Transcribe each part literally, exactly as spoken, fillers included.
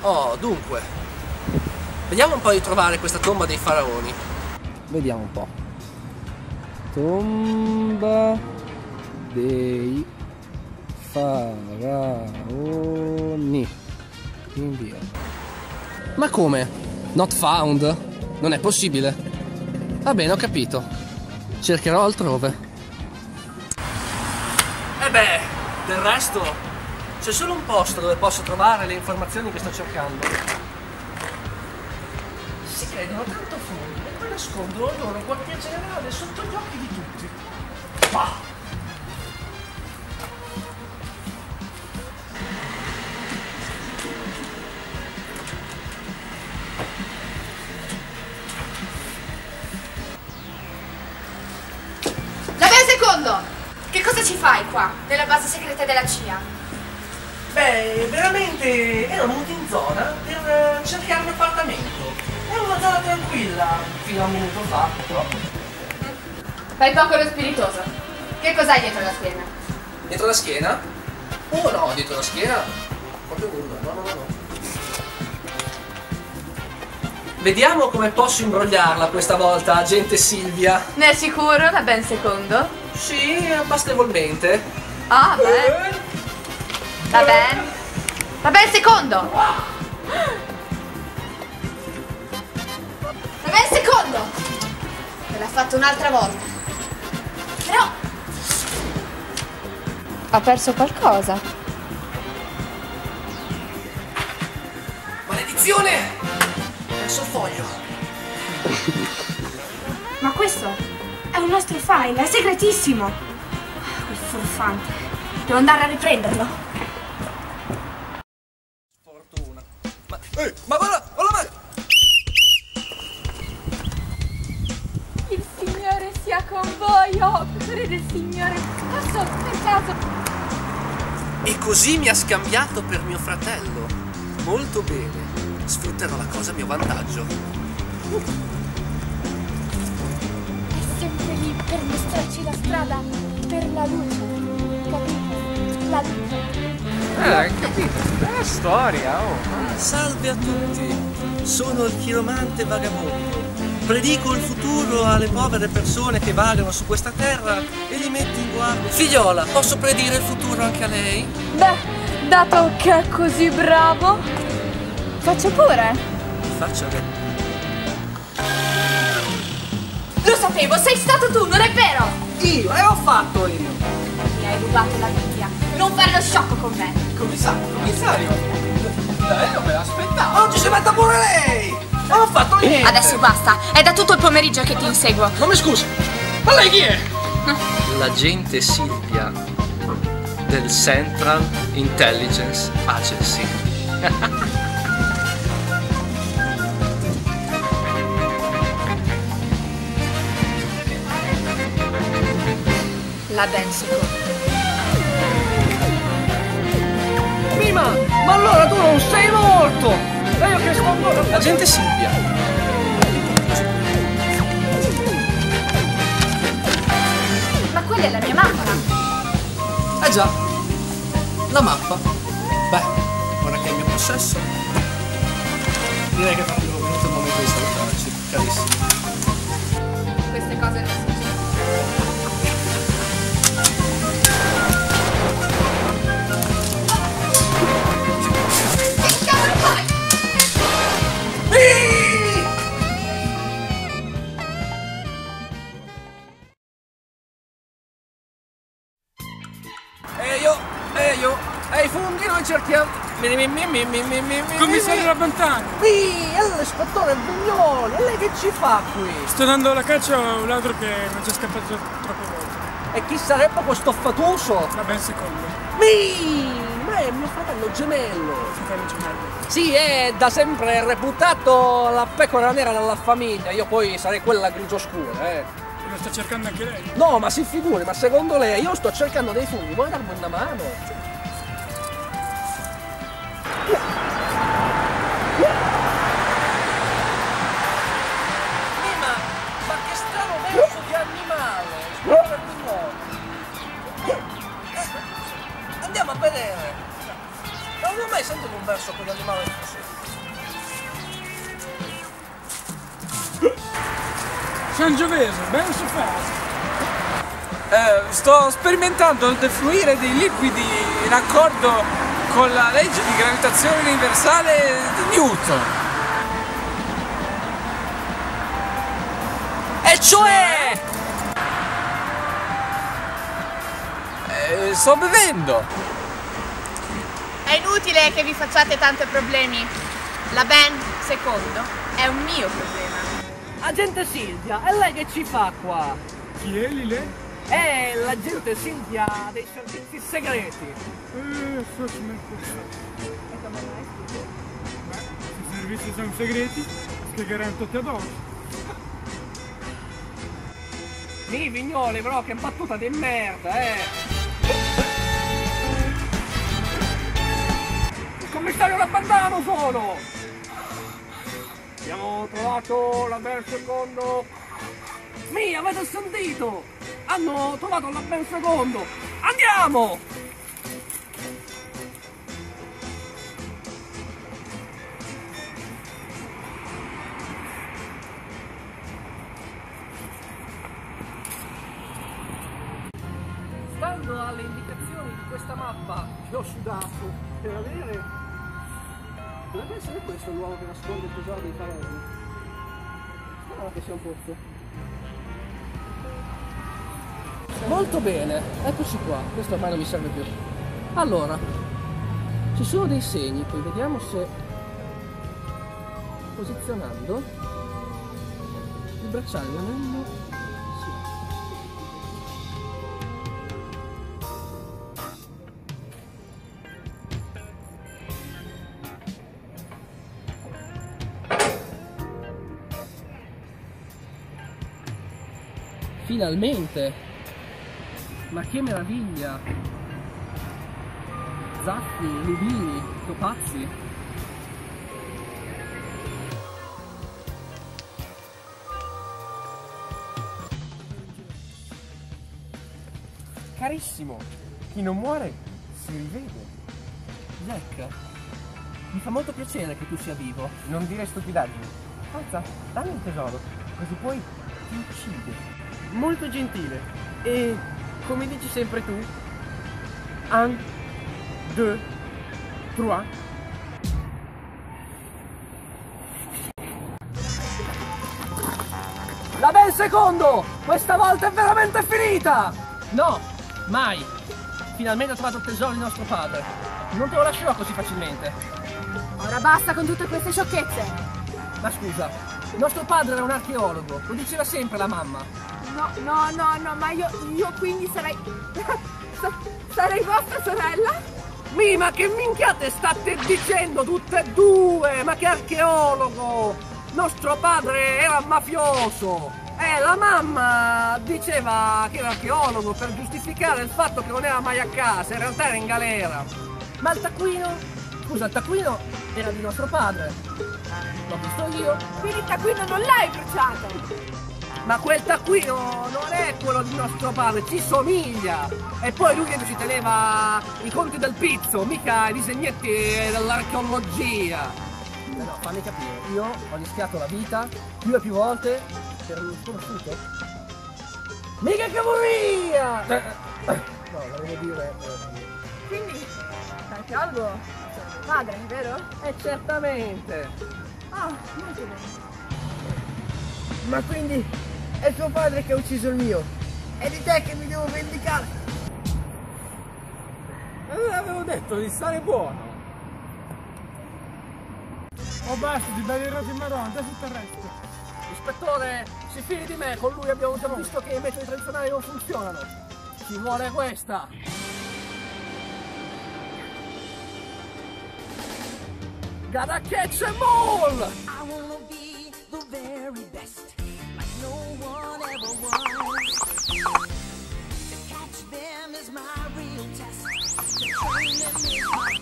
Oh, dunque, vediamo un po' di trovare questa tomba dei faraoni. Vediamo un po'. Tomba dei faraoni. Invia. Ma come? Not found? Non è possibile. Va bene, ho capito. Cercherò altrove. E beh, del resto c'è solo un posto dove posso trovare le informazioni che sto cercando. Si credono tanto furbi e poi nascondono il loro quartier generale sotto gli occhi di tutti. Bah! Che cosa ci fai qua, nella base segreta della C I A? Beh, veramente ero venuto in zona per cercare un appartamento. È una zona tranquilla, fino a un minuto fa, purtroppo. Fai poco lo spiritoso. Che cos'hai dietro la schiena? Dietro la schiena? Oh no, dietro la schiena? Proprio nulla, no, no, no, no. Vediamo come posso imbrogliarla questa volta, agente Silvia. Ne è sicuro, da ben secondo? Sì, abbastantevolmente. Ah, beh. Va bene. Va bene, secondo. Va bene, secondo. Me l'ha fatto un'altra volta. Però ha perso qualcosa. Maledizione! Ho perso il foglio. Ma questo è un nostro file, è segretissimo. Quel furfante. Devo andare a riprenderlo. Fortuna. Ma, ehi, ma guarda, guarda, ma... Il Signore sia con voi, opere del Signore. Posso, per caso... E così mi ha scambiato per mio fratello. Molto bene. Sfrutterò la cosa a mio vantaggio. Sempre lì per mostrarci la strada per la luce, capito? La luce. Eh, capito? Bella storia, oh. Salve a tutti, sono il chiromante vagabondo. Predico il futuro alle povere persone che vagano su questa terra e li metto in guardia. Figliola, posso predire il futuro anche a lei? Beh, dato che è così bravo, faccio pure. Faccio che... Lo sapevo, sei stato tu, non è vero? Io, e ho fatto io! Mi hai rubato la Bibbia. Non fare lo sciocco con me. Commissario, commissario! Dai, non me l'aspettavo. Oggi si mette pure lei! Non ho fatto niente! Adesso basta, è da tutto il pomeriggio che ti inseguo. Ma mi scusi, ma lei chi è? L'agente Silvia del Central Intelligence Agency. La ben seconda. Prima! Ma allora tu non sei morto! E io che sto ancora... Agente Silvia! Ma quella è la mia mappa. Eh già, la mappa. Beh, ora che è in mio possesso, direi che è proprio venuto il momento di salutarci, carissimi. Queste cose non si dicono. E io, e io, e i funghi noi cerchiamo. Mi, mi, mi, mi, mi, mi, mi, Commissario Rabbantani. Sì, è l'ispettore Bugnoli, e lei che ci fa qui? Sto dando la caccia a un ladro che mi è già scappato troppe volte. E chi sarebbe questo fatuso? Va ben secondo. Mi, ma è mio fratello gemello. Fratello gemello. Sì, è da sempre reputato la pecora nera della famiglia, io poi sarei quella grigio scura, eh. Lo sta cercando anche lei? No, ma si figuri, ma secondo lei io sto cercando dei funghi, vuoi darmi una mano? Mima, ma che strano verso di animale! Scusa di nuovo. Andiamo a vedere! Non ho mai sentito un verso con l'animale così. Sangiovese, ben sofferto. Eh, sto sperimentando il defluire dei liquidi in accordo con la legge di gravitazione universale di Newton. E cioè? Eh, sto bevendo. È inutile che vi facciate tanti problemi. La band, secondo, è un mio problema. Agente Silvia, è lei che ci fa qua? Chi è lì lei? È l'agente Silvia dei servizi segreti. Eh, forse me questo. Beh, se i servizi sono segreti, spiegheranno tutti ad oggi. Mi Vignoli, però che battuta di merda, eh! Il commissario Rabbandano sono! Abbiamo trovato la Ben Secondo. Mi, avete sentito? Hanno trovato la Ben Secondo. Andiamo! Stando alle indicazioni di questa mappa che ho sudato per avere... Dovrebbe essere questo il luogo che nasconde il tesoro dei faraoni. Speriamo che sia un pozzo. Molto bene, eccoci qua. Questo ormai non mi serve più. Allora, ci sono dei segni qui, vediamo se posizionando il bracciale l'anello sì. Finalmente! Ma che meraviglia! Zaffi, rubini, topazi. Carissimo, chi non muore si rivede. Jack, mi fa molto piacere che tu sia vivo. Non dire stupidaggini. Forza, dammi il tesoro, così poi ti uccide. Molto gentile. E come dici sempre tu, un, due, trois. La Ben Secondo! Questa volta è veramente finita! No, mai! Finalmente ho trovato il tesoro di nostro padre. Non te lo lascerò così facilmente. Ora basta con tutte queste sciocchezze. Ma scusa, nostro padre era un archeologo, lo diceva sempre la mamma. No, no, no, no, ma io, io quindi sarei... sarei vostra sorella? Mi, ma che minchiate state dicendo tutte e due? Ma che archeologo! Nostro padre era mafioso! Eh, la mamma diceva che era archeologo per giustificare il fatto che non era mai a casa, in realtà era in galera. Ma il taccuino? Scusa, il taccuino era di nostro padre. L'ho visto io. Quindi il taccuino non l'hai bruciato? Ma quel taccuino non è quello di nostro padre, ci somiglia! E poi lui che ci teneva i conti del pizzo, mica i disegnetti dell'archeologia! Eh no, fammi capire, io ho rischiato la vita più e più volte per uno sconosciuto? Mica cavolria! Eh, eh, no, volevo dire... Eh. Quindi, l'archeologo è tuo padre, vero? Eh, certamente! Ah, molto bene. Ma quindi... è tuo padre che ha ucciso il mio. È di te che mi devo vendicare. Eh, avevo detto di stare buono. Oh basta, di belli roti marroni, adesso tutto il resto. Ispettore, si fidi di me, con lui abbiamo già visto che i metodi tradizionali non funzionano. Ci vuole questa. Gotta catch 'em all! I wanna be the very best, like no one ever was. To catch them is my real test. To train them is my...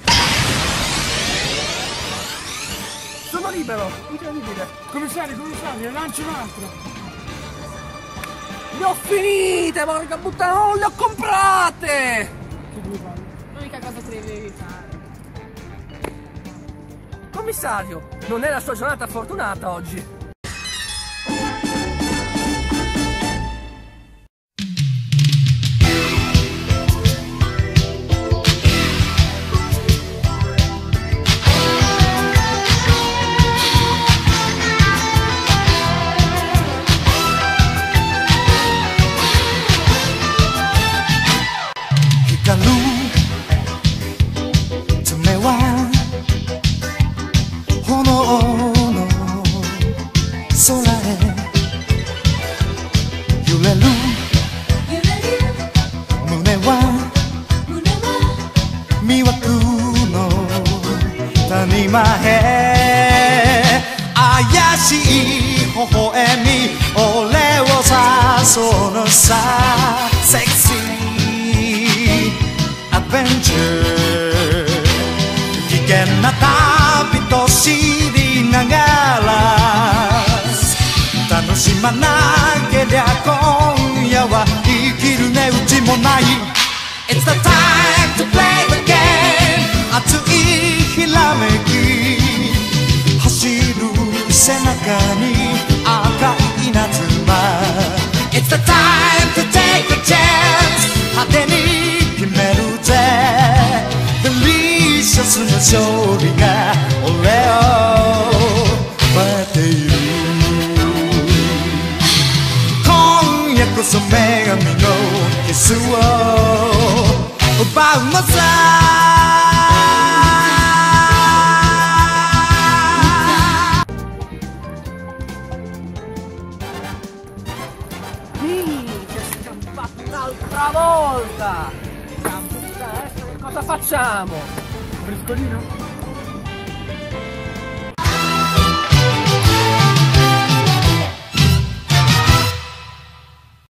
Sono libero! Incredibile! Commissario, commissario, lanci un altro! Le ho finite, porca puttana, non le ho comprate! Che devi fare? L'unica cosa che devi fare. Commissario, non è la sua giornata fortunata oggi. 揺れる胸は魅惑の谷間へ怪しい微笑み俺を誘うのさセクシーアドベンチャー危険な旅と知りながら楽しまなけりゃ今夜は生きる値打ちもない It's the time to play the game 熱いひらめき走る背中に赤い稲妻 It's the time to take a chance 派手に決めるぜ Delicious な勝利が俺を待っている今夜こそ女神のキスを奪うのさ L'altra volta! Che cosa facciamo? Briscolino?